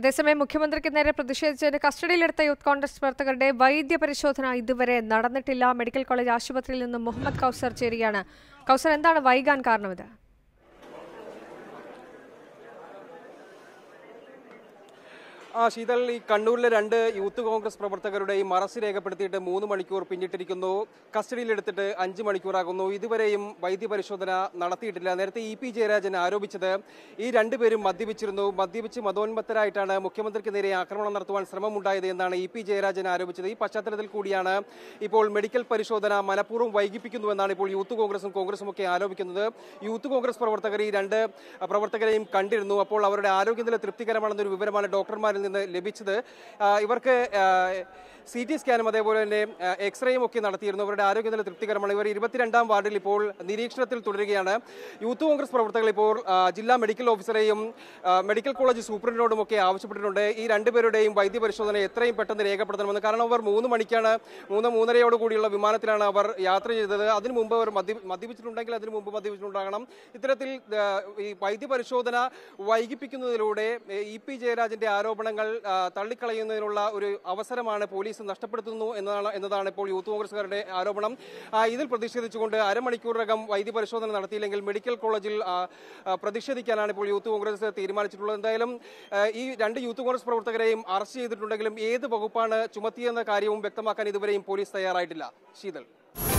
അതേസമയം മുഖ്യമന്ത്രിക്ക് നേരെ പ്രതിഷേധിച്ചതിന് കസ്റ്റഡിയിലെടുത്ത യൂത്ത് കോൺഗ്രസ് പ്രവർത്തകരുടെ വൈദ്യ പരിശോധന ഇതുവരെ നടന്നിട്ടില്ല. മെഡിക്കൽ കോളേജ് ആശുപത്രിയിൽ നിന്നും മുഹമ്മദ് കൗസർ ചേരുകയാണ്. കൗസർ, എന്താണ് വൈകാൻ കാരണമിത്? ശീതൽ, ഈ കണ്ണൂരിലെ 2 യൂത്ത് കോൺഗ്രസ് പ്രവർത്തകരുടെയും അറസ്റ്റ് രേഖപ്പെടുത്തിയിട്ട് 3 മണിക്കൂർ പിന്നിട്ടിരിക്കുന്നു. കസ്റ്റഡിയിലെടുത്തിട്ട് 5 മണിക്കൂറാകുന്നു. ഇതുവരെയും വൈദ്യപരിശോധന നടത്തിയിട്ടില്ല. നേരത്തെ ഇ പി ജയരാജൻ ആരോപിച്ചത് ഈ 2 പേരും മദ്യപിച്ച് മതോന്മത്തരായിട്ടാണ് മുഖ്യമന്ത്രിക്ക് നേരെ ആക്രമണം നടത്തുവാൻ ശ്രമമുണ്ടായത് എന്നാണ് ഇ പി ജയരാജൻ ആരോപിച്ചത്. ഈ പശ്ചാത്തലത്തിൽ കൂടിയാണ് ഇപ്പോൾ മെഡിക്കൽ പരിശോധന മനഃപൂർവ്വം വൈകിപ്പിക്കുന്നുവെന്നാണ് ഇപ്പോൾ യൂത്ത് കോൺഗ്രസും ഒക്കെ ആരോപിക്കുന്നത്. യൂത്ത് കോൺഗ്രസ് പ്രവർത്തകർ ഈ 2 പ്രവർത്തകരെയും കണ്ടിരുന്നു. അപ്പോൾ അവരുടെ ആരോഗ്യനില തൃപ്തികരമാണെന്നൊരു വിവരമാണ് ഡോക്ടർമാരിൽ നിന്ന് ലഭിച്ചത്. ഇവർക്ക് CT സ്കാനും അതേപോലെ തന്നെ എക്സ്റേയും ഒക്കെ നടത്തിയിരുന്നു. അവരുടെ ആരോഗ്യനില തൃപ്തികരമാണ്. ഇവർ 22ാം വാർഡിൽ ഇപ്പോൾ നിരീക്ഷണത്തിൽ തുടരുകയാണ്. യൂത്ത് കോൺഗ്രസ് പ്രവർത്തകർ ഇപ്പോൾ ജില്ലാ മെഡിക്കൽ ഓഫീസറെയും മെഡിക്കൽ കോളേജ് സൂപ്രണ്ടിനോടും ഒക്കെ ആവശ്യപ്പെട്ടിട്ടുണ്ട് ഈ 2 പേരുടെയും വൈദ്യപരിശോധന എത്രയും പെട്ടെന്ന് രേഖപ്പെടുത്തണമെന്ന്. കാരണം അവർ 3 മണിക്കാണ് 3:30 കൂടിയുള്ള വിമാനത്തിലാണ് അവർ യാത്ര ചെയ്തത്. അതിനു മുമ്പ് അവർ മദ്യപിച്ചിട്ടുണ്ടെങ്കിൽ അതിനു മുമ്പ് മദ്യപിച്ചിട്ടുണ്ടാകണം. ഇത്തരത്തിൽ ഈ വൈദ്യപരിശോധന വൈകിപ്പിക്കുന്നതിലൂടെ ഇ പി ജയരാജന്റെ ആരോപണങ്ങൾ തള്ളിക്കളയുന്നതിനുള്ള ഒരു അവസരമാണ് പോലീസ് നഷ്ടപ്പെടുത്തുന്നു എന്നതാണ് ഇപ്പോൾ യൂത്ത് കോൺഗ്രസുകാരുടെ ആരോപണം. ഇതിൽ പ്രതിഷേധിച്ചുകൊണ്ട് അരമണിക്കൂറിനകം വൈദ്യപരിശോധന നടത്തിയില്ലെങ്കിൽ മെഡിക്കൽ കോളേജിൽ പ്രതിഷേധിക്കാനാണ് ഇപ്പോൾ യൂത്ത് കോൺഗ്രസ് തീരുമാനിച്ചിട്ടുള്ളത്. എന്തായാലും ഈ 2 യൂത്ത് കോൺഗ്രസ് പ്രവർത്തകരെയും അറസ്റ്റ് ചെയ്തിട്ടുണ്ടെങ്കിലും ഏത് വകുപ്പാണ് ചുമത്തിയെന്ന കാര്യവും വ്യക്തമാക്കാൻ ഇതുവരെയും പോലീസ് തയ്യാറായിട്ടില്ല. ശീതൽ.